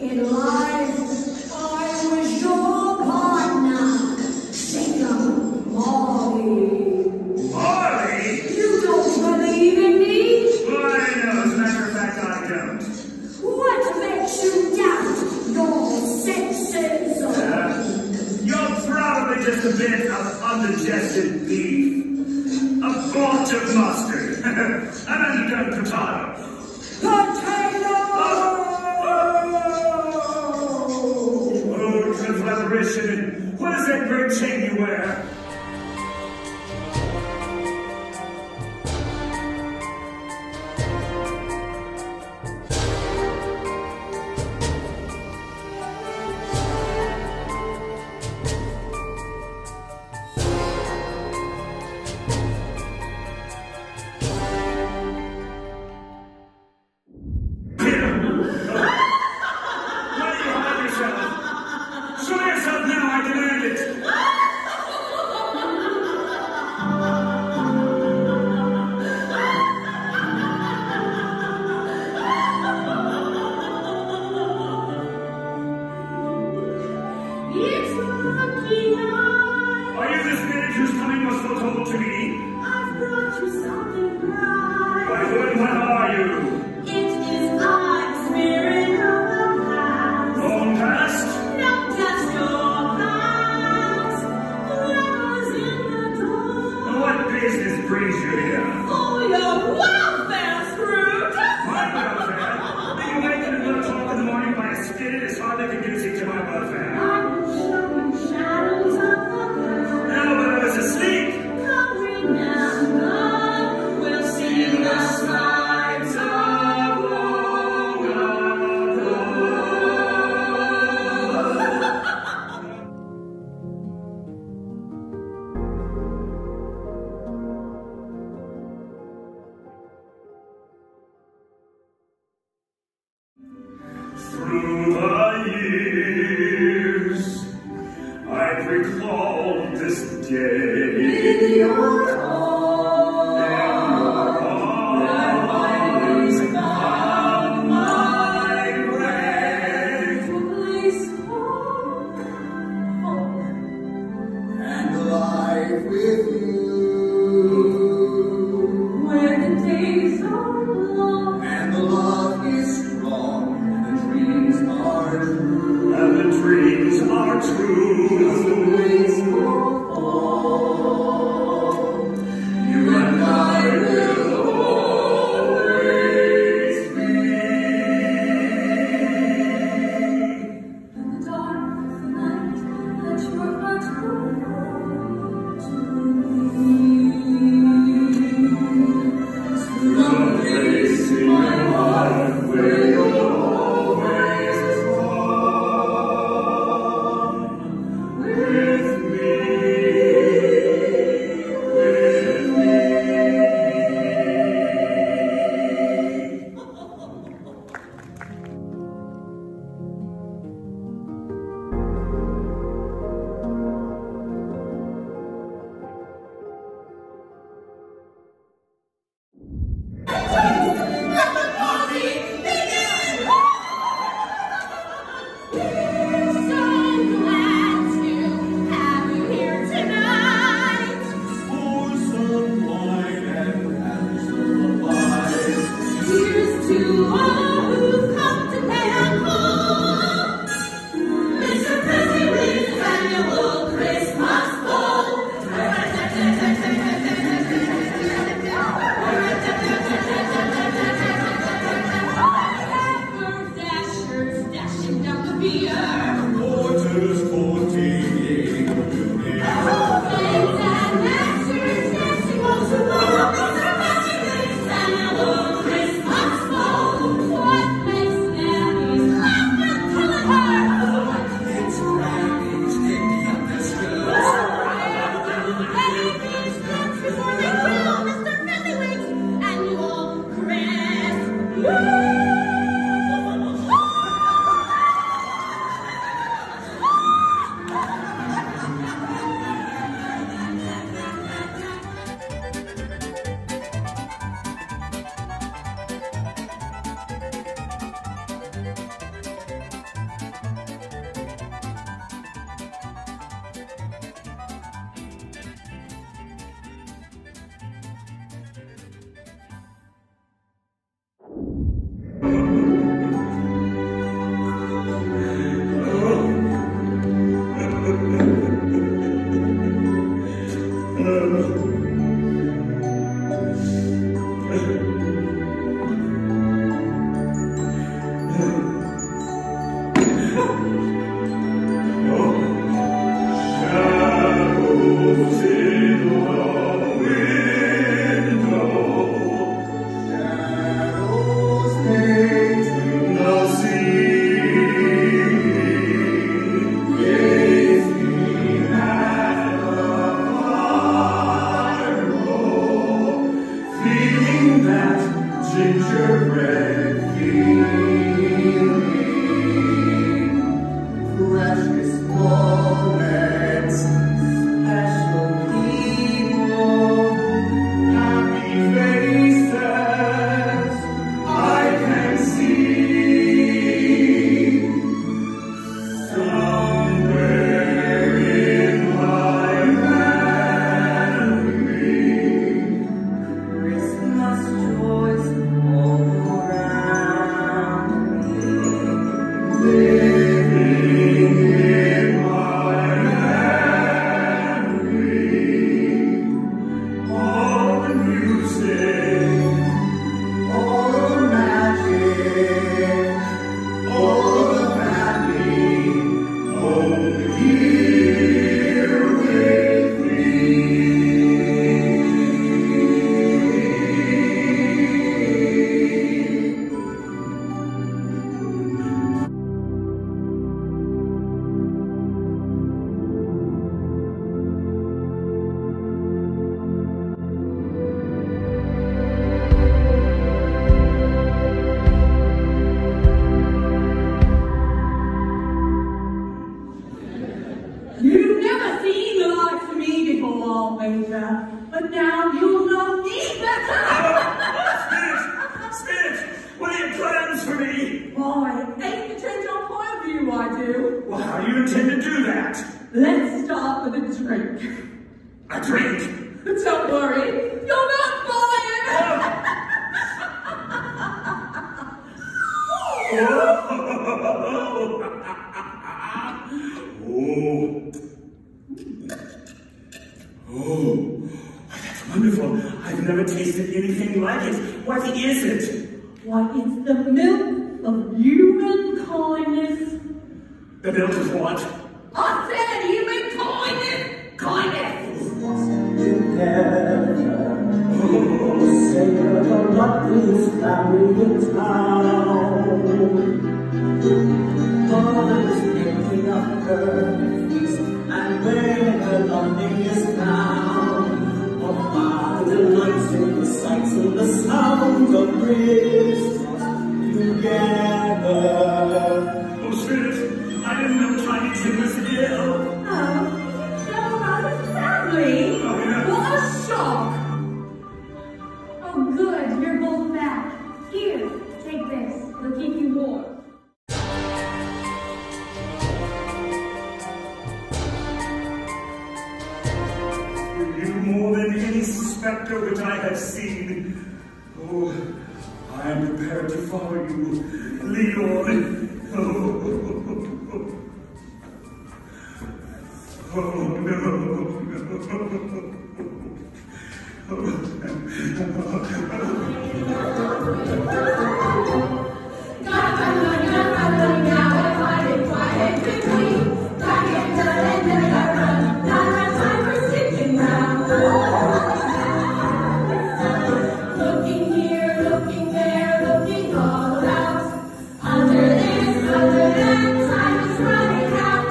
In life, I was your partner, singer Molly. Molly? You don't believe in me? Well, I know. As a matter of fact, I don't. What makes you doubt your senses? You're probably just a bit of undigested beef. A bunch of mustard. An underdone potato. Potato! Oh, conflagration. What is that great chain you wear? Through the years, I've recalled this day. In your arms, on my grave, place hope and life with you. Where the days are long and the love is strong. And the dreams are true. You and I will always be. In the dark of the night, let your heart go to me. To the place in my heart where you're always But now you'll know me better. Spirit, what are your plans for me? Why, aim to change your point of view, I do. Well, how do you intend to do that? Let's start with a drink. A drink? Don't worry, you're not buying. Oh, that's wonderful. I've never tasted anything like it. What is it? Why, it's the milk of human kindness. The milk of what? I said human kindness. Kindness. Say the luckiest family in town. Mother's picking up her feast and where her loving is found. Her father delights in the sights and the sounds of bliss together. Oh, Spirit, I didn't know Chinese was ill. Oh, so about his family. Oh, yeah. What a shock. Oh, good, you're both back. Here, take this. It'll keep you warm. You more than any spectre which I have seen. Oh, I am prepared to follow you. Lead on. Oh, no. Looking here, looking there, looking all around. Under this, under that, time is running out.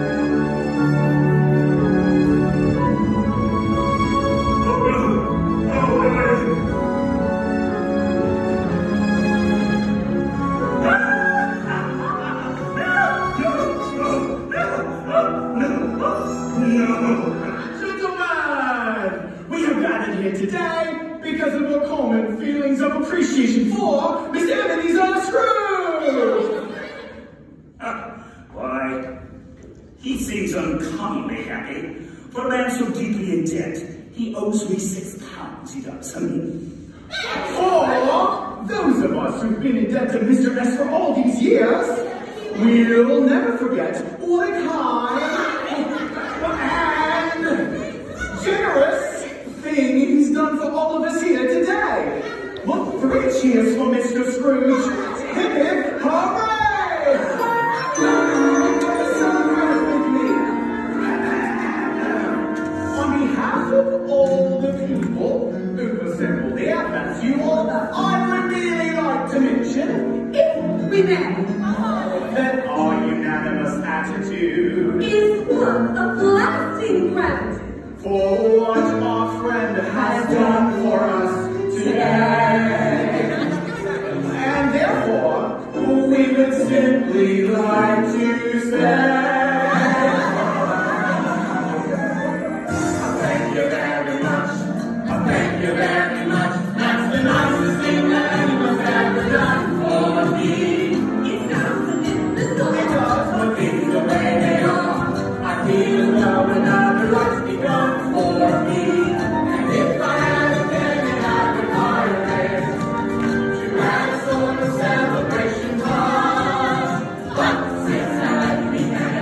Gentlemen, we have gathered here today because of our common feelings of appreciation for Mr. Ebenezer Scrooge. Why, he seems uncommonly happy. For a man so deeply in debt, he owes me £6, he does. For those of us who've been in debt to Mr. S for all these years, we'll never forget all the kind and generous thing he's done for all of us here today. Look, 3 cheers for Mr. Scrooge. Hip hip hooray! gratitude is one of lasting gratitude for what our friend has done for us today. And therefore, we would simply like to say, thank you very much. Thank you very much. That's the nicest thing that anyone's ever done for me. It sounds a little It does, but things the way they are. I feel as though another life's begun for me. And if I had a penny, I would hire it to have a sort of celebration cause. But since I began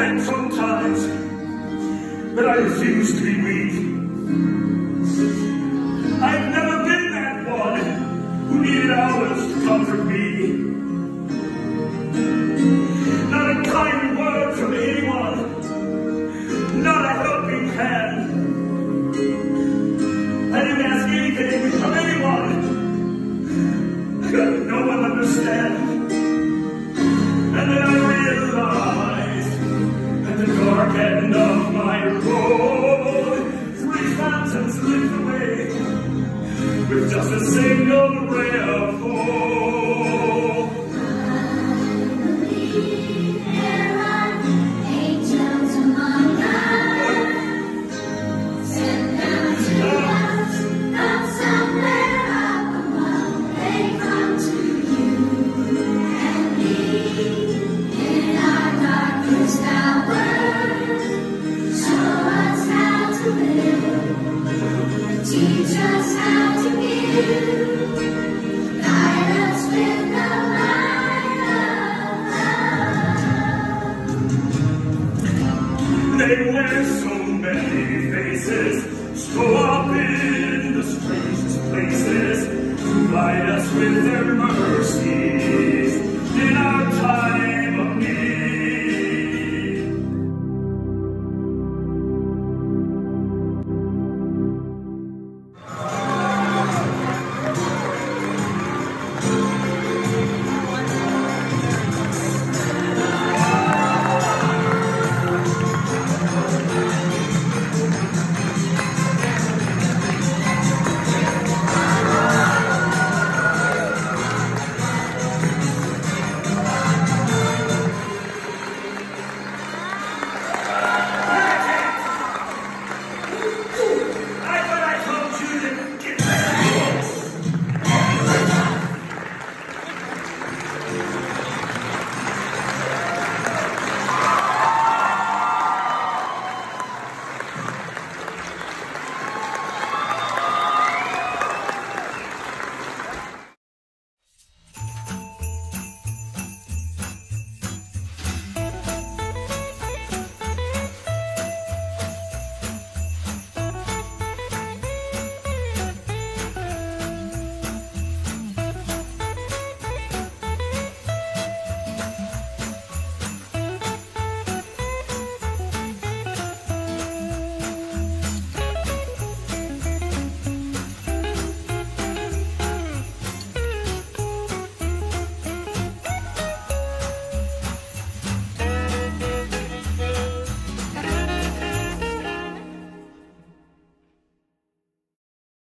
admit sometimes that I refuse to be weak. I've never been that one who needed hours to comfort me. Not a kind word from anyone, not a helping hand. I didn't ask anything of anyone. Could no one understand? And then I realized at the dark end of my road, 3 phantoms lit the way with just a single ray of hope. There are angels among us, sent down to us from somewhere up above. They come to you and me in our darkest hours. Show us how to live, teach us how to give, guide us with the light of love. They wear so many faces, show up in the strangest places, guide us with their mercy.